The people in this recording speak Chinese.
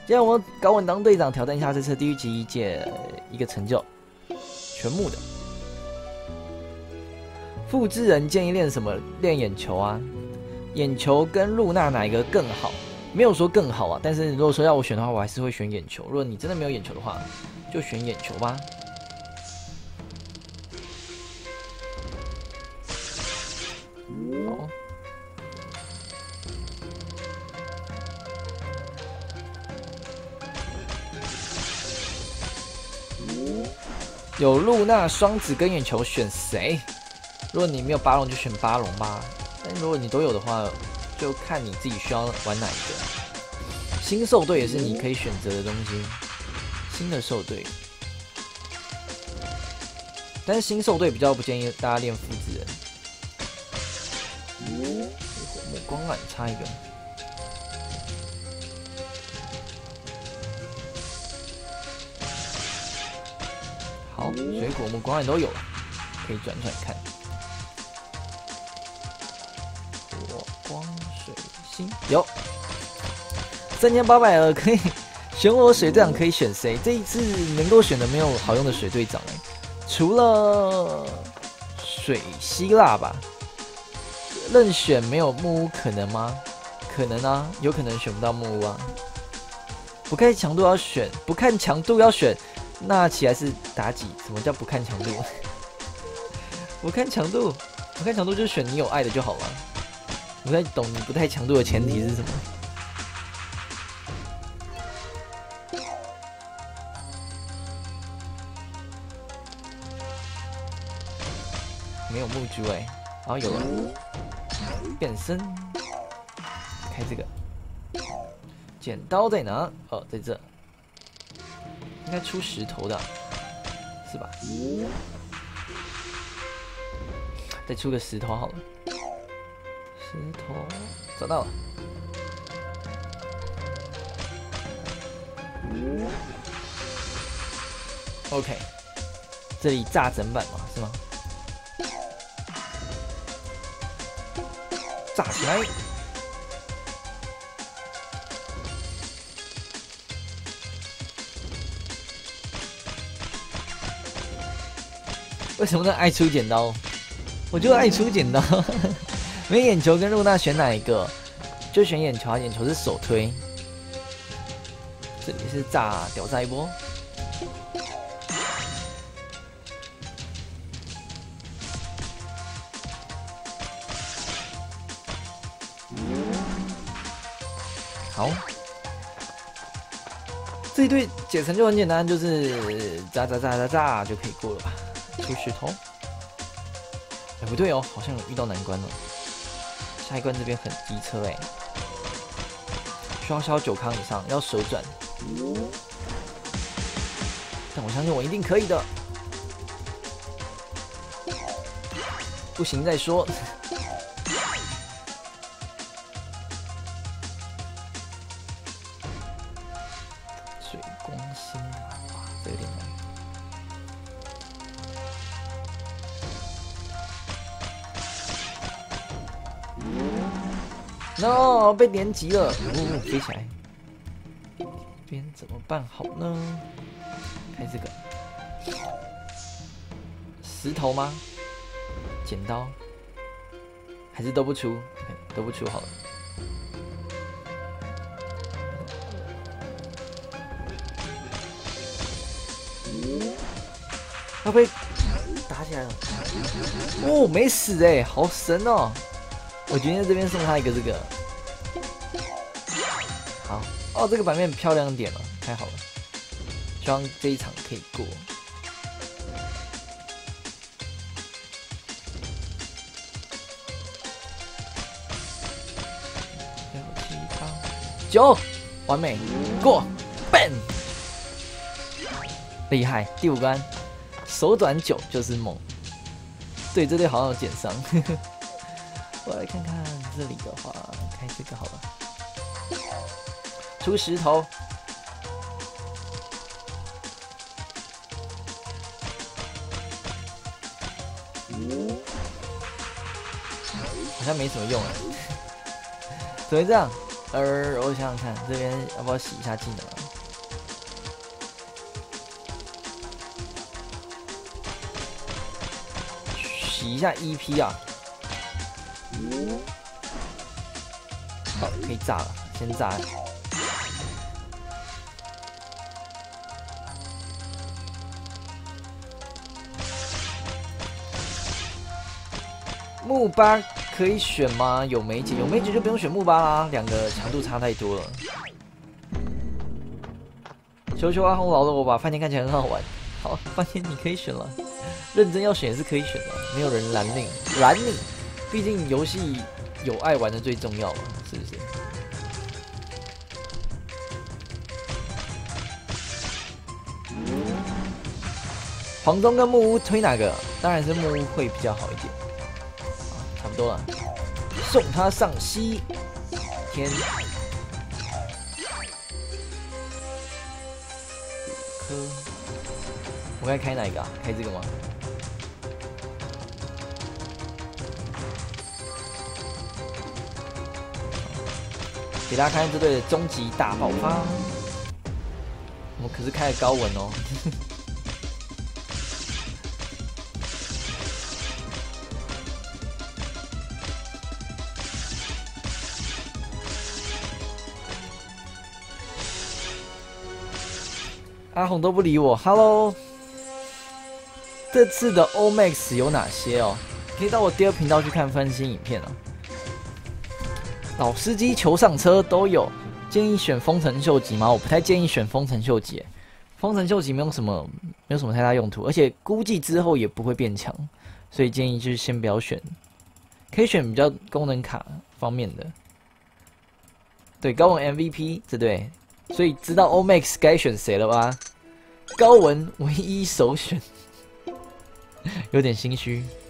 今天我高稳当队长，挑战一下这次地狱级界一个成就，全木的。复制人建议练什么？练眼球啊，眼球跟露娜哪一个更好？没有说更好啊，但是如果说要我选的话，我还是会选眼球。如果你真的没有眼球的话，就选眼球吧。好。有露娜、双子跟眼球，选谁？如果你没有巴龙，就选巴龙吧。但如果你都有的话，就看你自己需要玩哪一个。新兽队也是你可以选择的东西，新的兽队。但是新兽队比较不建议大家练复制人。火光缆差一个。好，水果木光缆都有了，可以转转看。火光水星有3800了，可以选我水队长，可以选谁？这一次能够选的没有好用的水队长哎，除了水希腊吧。任选没有木屋可能吗？可能啊，有可能选不到木屋啊。不看强度要选，不看强度要选。那起来是妲己？什么叫不看强度？不看强度，不看强度就选你有爱的就好了。我不太懂你不太强度的前提是什么？没有木珠哎，然后有了变身，开这个剪刀在哪？哦，在这。应该出石头的，是吧？再出个石头好了。石头找到了。OK， 这里炸整版嘛，是吗？炸起来！为什么能爱出剪刀？我就爱出剪刀。没眼球跟露娜选哪一个？就选眼球啊！眼球是手推。这里是屌炸一波。好，这一队解成就很简单，就是炸就可以过了吧？出石头，哎不对哦，好像有遇到难关了。下一关这边很机车哎，需要烧9康以上，要手转。但我相信我一定可以的。不行再说。水光星，哇，这有点难。No， 被连击了，飞起来。这边怎么办好呢？开这个石头吗？剪刀？还是都不出？都不出好了。要被打起来了。哦，没死哎，好神哦！我决定在这边送他一个这个。好，哦，这个版面漂亮点了，太好了，希望这一场可以过。6、7、8、9，完美过 ，bang， 厉害！第5关，手短9就是猛。对，这队好像有减伤。我来看看这里的话，开这个好了。出石头，好像没什么用哎。怎么会这样？ 我想想看，这边要不要洗一下技能啊？洗一下 EP 啊！好，可以炸了，先炸。木巴可以选吗？有梅姐，有梅姐就不用选木巴啦，两个强度差太多了。求求阿红饶了我吧，饭店看起来很好玩。好，饭店你可以选了，认真要选也是可以选的，没有人拦你，毕竟游戏有爱玩的最重要嘛，是不是？黄忠跟木屋推哪个？当然是木屋会比较好一点。差不多了，送他上西天。颗，我该开哪一个啊？开这个吗？给大家看这队的终极大爆发。我们可是开了高文哦。阿红都不理我 ，Hello。这次的 Omax 有哪些哦？可以到我第二频道去看分析影片啊。老司机求上车都有，建议选丰臣秀吉吗？我不太建议选丰臣秀吉，丰臣秀吉没有什么太大用途，而且估计之后也不会变强，所以建议就是先不要选，可以选比较功能卡方面的。对，高文 MVP 这对。所以知道 Omax 该选谁了吧？高文唯一首选，有点心虚。